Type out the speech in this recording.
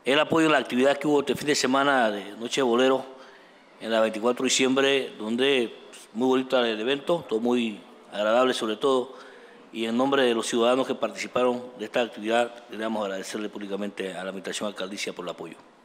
el apoyo en la actividad que hubo este fin de semana de Noche de Bolero en la 24 de diciembre, donde muy bonito el evento, todo muy agradable sobre todo, y en nombre de los ciudadanos que participaron de esta actividad, queremos agradecerle públicamente a la Administración Alcaldicia por el apoyo.